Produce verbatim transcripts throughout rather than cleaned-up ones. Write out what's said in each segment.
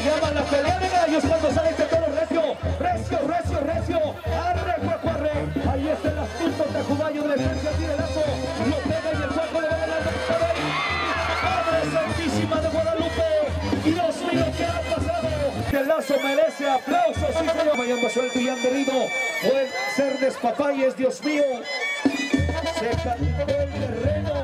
llama la pelea de gallos cuando sale este toro recio, recio, recio, recio, arre, cuaco, arre. Ahí está el astuto Tacubayo de defensa, tira el lazo, lo pega y el cuaco le va ganando. Madre Santísima de Guadalupe, Dios mío, ¿qué ha pasado? El lazo merece aplausos, sí señor. Vayando suelto y anderido, puede ser despapayes, Dios mío. Se calentó el terreno.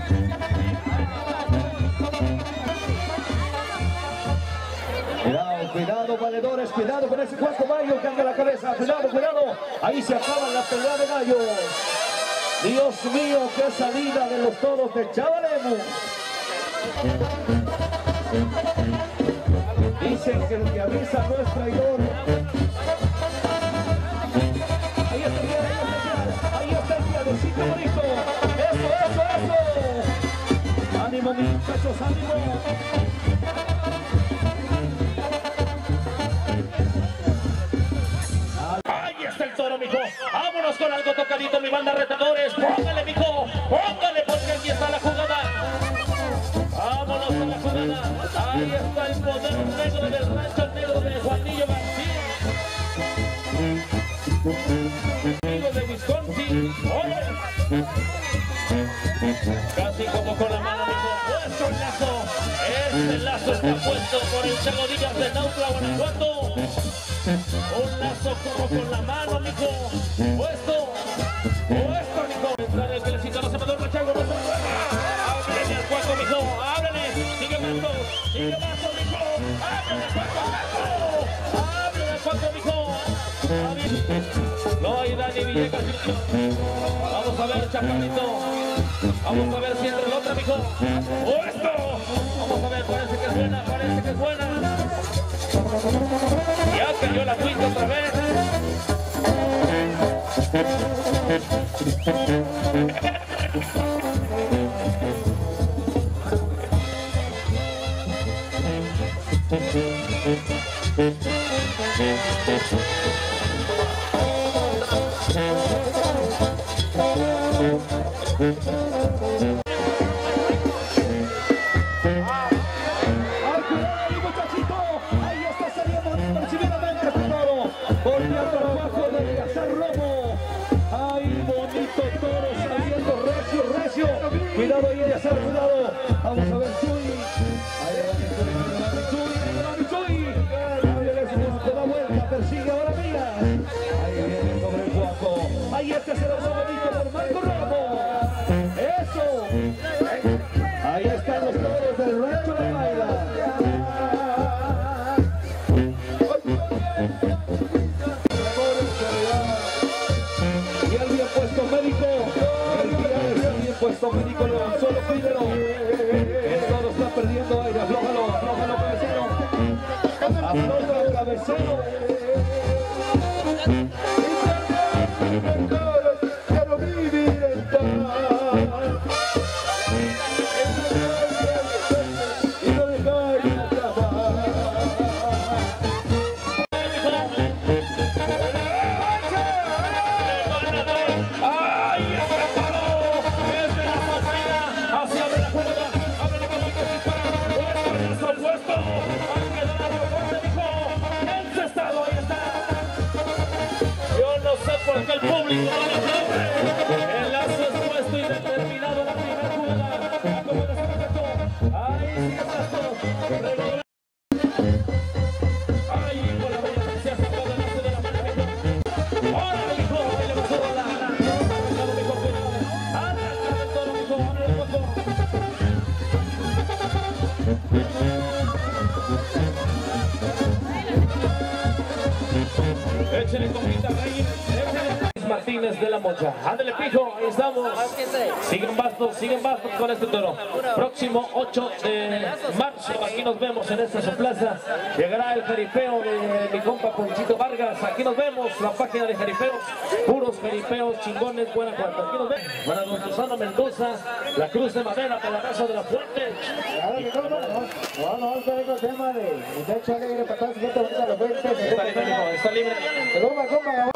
Cuidado, cuidado, valedores, cuidado con ese cuarto gallo que anda la cabeza, cuidado, cuidado, ahí se acaba la pelea de gallos. Dios mío, qué salida de los toros de Chavalemo. Dicen que el que avisa no es traidor. Ahí está el día, ahí está el día, besito bonito. Eso, eso, eso. Ánimo, muchachos, ánimo. Mijo, vámonos con algo tocadito, mi banda retadores. Póngale, mijo, póngale, porque aquí está la jugada. Vámonos con la jugada. Ahí está el poder negro del rancho negro de Juanillo García. Amigo de Wisconsin. ¡Ole! Casi como con la mano, mijo. Puesto el lazo. Este lazo está puesto por el Chago Díaz de Nautla, Guanajuato. Un lazo como con la mano, mijo. Puesto. Puesto, mijo. Entrar el pelecito, no se me duerme, Chago, no se me duerme. Ábrele al cuaco, mijo. Ábrele. Sigue mazo. Sigue mazo, mijo. Ábrele al cuaco, ábrele al cuaco, mijo. No hay Dani Villegas, mijo. Vamos a ver, chaparrito. Vamos a ver si entra el otro, mijo. Puesto. Vamos a ver, parece que es buena, parece que es buena. Ya cayó la cuita otra vez. Cuidado ahí, ya sabe, cuidado. Vamos a ver, Chuy. Ahí va Chuy, ahí va Chuy. Se da vuelta, persigue ahora, mira. Ahí viene sobre el cuaco. Ahí este se lo da bonito por Marco Romo. Eso. Ahí están los toros del rancho de Baila. Y el bien puesto médico. Puesto médico León, solo pídelo. Esto lo está perdiendo aire. Aflójalo, aflójalo, cabecero. Afloja el cabecero. Quiero vivir en paz. Y no dejar de acabar. Porque el público no le aplaude. El lazo es puesto y determinado en la primera jugada. Como el espectáculo. Ahí sigue el lazo. Ahí con la bella se ha sacado el lazo de la mano. Ahora, hijo, ahí le pasó la gana. Cuidado, mijo, cuidado. Anda, anda el toro, mijo, anda el cuaco. Échale comita, rey. Martínez de la Mocha. Ándale, pijo, ahí estamos. Siguen bastos, siguen bastos con este toro. Próximo ocho de marzo, aquí nos vemos en esta su plaza. Llegará el jeripeo de mi compa Ponchito Vargas. Aquí nos vemos, la página de jeripeos. Puros jeripeos chingones, buena cuarta. Aquí nos vemos. Para don Susana Mendoza, la Cruz de Madera, para la Casa de la Fuente. Claro que no, no, no, no, no, el tema de muchacho alegre para toda su gente bonita de la Fuente. Está libre, mijo, está libre. Compa, compa.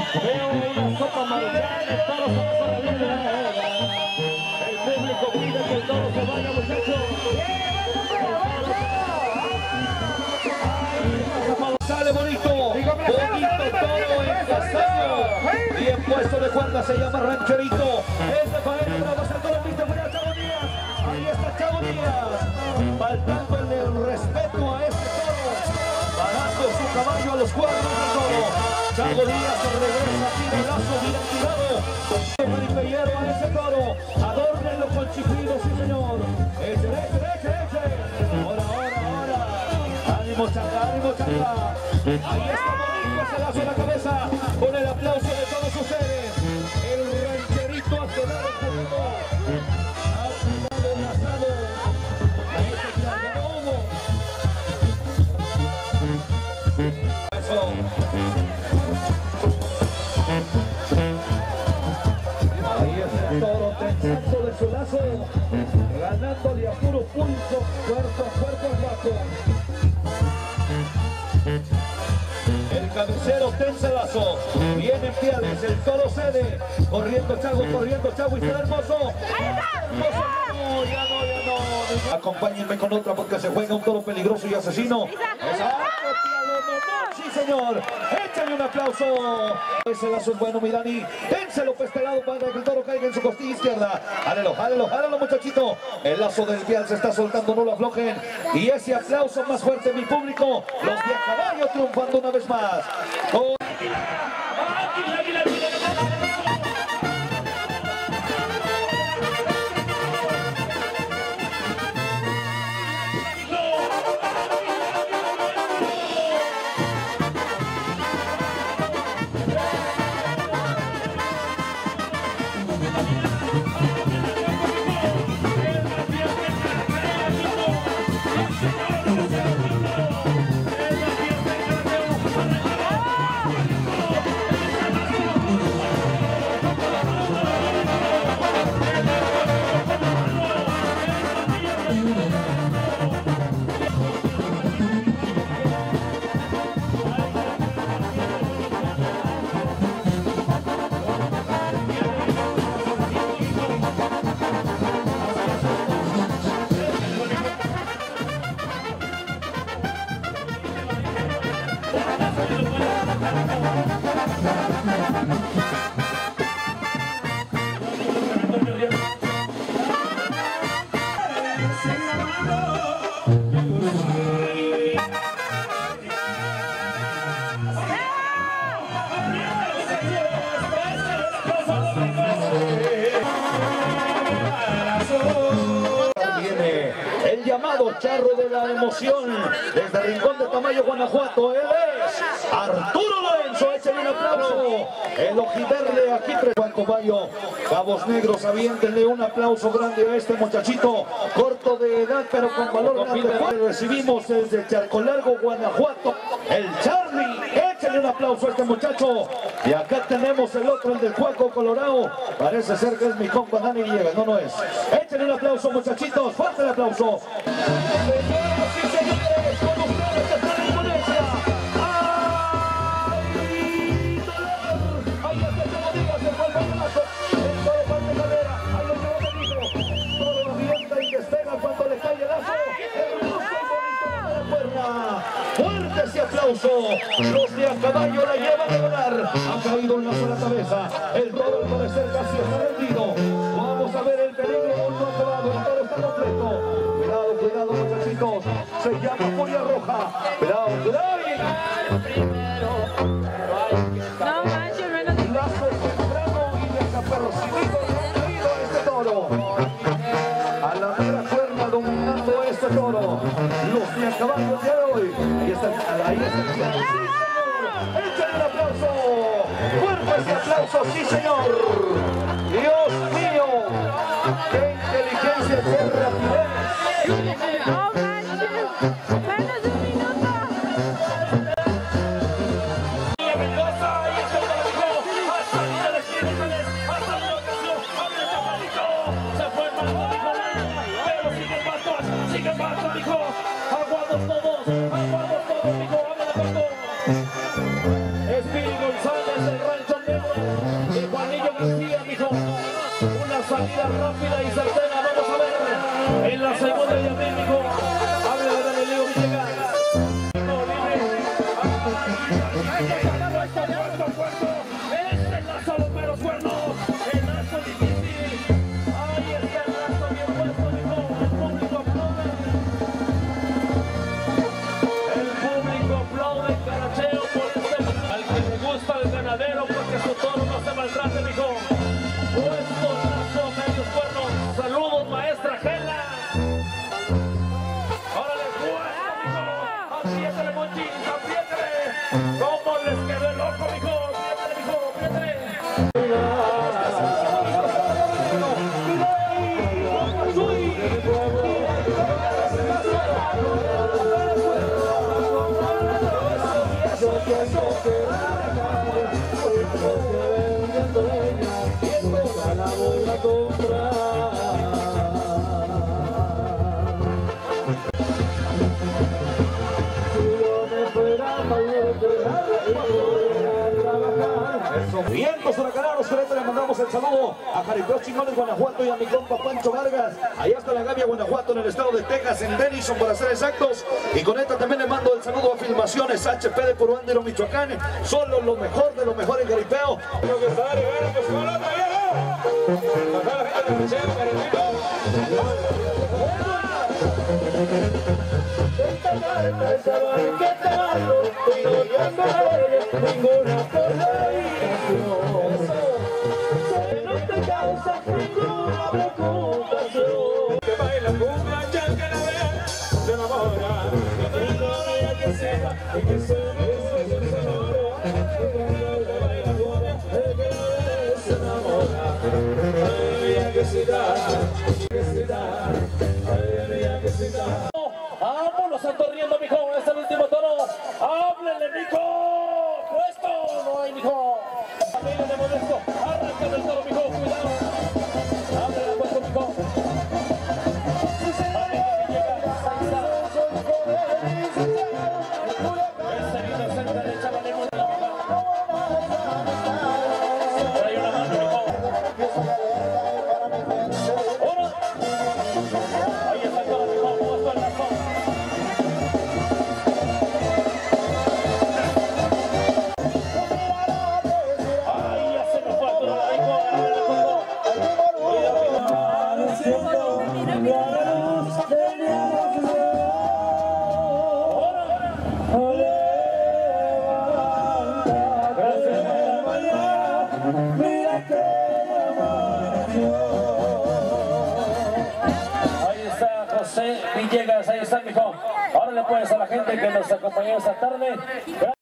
Veo una sopa maruchan, el toro se pasó la línea. El público pide que el toro se vaya, muchachos. Sale bonito, bonito toro en castaño. Bien puesto de cuerda, se llama Rancherito. Es de faena, bravo, el toro, viste, mira, Chavo Díaz. Ahí está Chavo Díaz, faltándole el respeto a este toro, parando su caballo a los cuadros del toro. Chavo Díaz se regresa, tira el lazo, bien tirado. El hierro a ese toro, adórnenlo con chiflido, sí señor. Eche, eche, eche, eche. Ahora, ahora, ahora. Ánimo, changa, ánimo, changa. Ahí está bonito ese lazo en la cabeza, con el aplauso de todos ustedes. El rancherito ha quedado junto, ha quedado enlazado. Ahí se queda humo. Eso. Ahí está el toro tensando de su lazo, ganándole a puro pulso, cuerpo a cuerpo al gato. El cabecero tensa el lazo, viene Piales, el toro cede, corriendo Chavo, corriendo Chavo y será hermoso. Hermoso, no, ya no, ya no. Acompáñenme con otra porque se juega un toro peligroso y asesino. Exacto, sí señor, échale un aplauso. Ese lazo es bueno, mi Dani. Dénselo pestelado para que el toro caiga en su costilla izquierda. Jálelo, jálelo, jálelo, muchachito. El lazo del Vial se está soltando, no lo aflojen. Y ese aplauso más fuerte, mi público. Los de a caballo triunfando una vez más. Oh. Viene el llamado charro de la emoción desde Rincón de Tamayo, Guanajuato. Él es Arturo Lorenzo. Échenle un aplauso. El ojiverde aquí Juan Cobayo. Cabos Negros, aviéntenle un aplauso grande a este muchachito, corto de edad pero con valor grande. Recibimos desde Charcolargo, Guanajuato, el Charlie. Échenle un aplauso a este muchacho. Y acá tenemos el otro, el del Cuaco Colorado. Parece ser que es mi compa Dani Villegas. No, no es. Échenle un aplauso, muchachitos. Fuerte el aplauso. Señoras y señores, con ustedes de Teleponencia. ¡Ay, dolor! Ahí está Chavo Díaz, se fue el balonazo. El toro parte carrera. Ahí lo lleva el micro. Todo lo avienta y despega cuando le cae el lazo. Hermoso y bonito de la cuerda. Fuerte ese aplauso. Los de a caballo la llevan a ganar. Ha caído un lazo a la cabeza. El toro al parecer casi está rendido. Vamos a ver el peligro. No ha acabado. El toro está completo. Cuidado, cuidado, muchachitos. Se llama Furia Roja. Cuidado, cuidado. No manches, menos de... Lazo temprano y desapercibido. No ha caído este toro. A la mera cuerda dominando este toro. Los de a caballo de hoy. Ahí está, ahí está. Sí, señor. Échale un aplauso. Fuerte ese aplauso, sí, señor. Dios mío. Qué inteligencia, qué rapidez. No manches, menos de un minuto. Espíritu González del Rancho salida rápida y certera. Vamos a ver en la segunda y a mí, mijo. Hable de Galileo Villegas. Mijo, dime. Este es lazo, los meros cuernos. El lazo difícil. Ahí está el lazo bien puesto, mijo. El público aplaude. El público aplaude, caracheo por este. Al que le gusta el ganadero, porque su toro no se maltrate, mijo. Puesto lazo, medios cuernos. Saludos, maestra Gela. Órale, puesto, mijo. Apriétale, Monchis, apriétale. ¿Cómo les quedó el ojo, mijo? Apriétale, mijo, apriétale. Vientos huracanados, por esto le mandamos el saludo a Jaripeos Chingones, Guanajuato, y a mi compa Pancho Vargas, allá hasta la Gavia, Guanajuato, en el estado de Texas, en Denison, para ser exactos. Y con esto también le mando el saludo a Filmaciones H P de Puruándiro, Michoacán. Solo lo mejor de lo mejor en jaripeo. Que baila cumbia, ya que la vea, se enamora. Que baila ya que sepa, y que se enamora. Que baila cumbia, que la vea, se enamora. Ay, ya que se da, que se da, ay, ya que se da. Vámonos a corriendo, mijo. Es el último toro. Háblele, mijo. Puesto. No hay, mijo. Familia de Modesto. Arranca del toro, mijo. Cuidado. Háblele, puesto, mijo. Ese vino cerca de Chavalemos. Trae una mano, mijo. Uno. Ahí está el toro, mijo. Puesto el lazo. Ahí ya se me fue el toro, mijo. Háblele, puesto. Ahí está José Villegas, ahí está, mijo. Órale pues a la gente que nos acompañó esta tarde.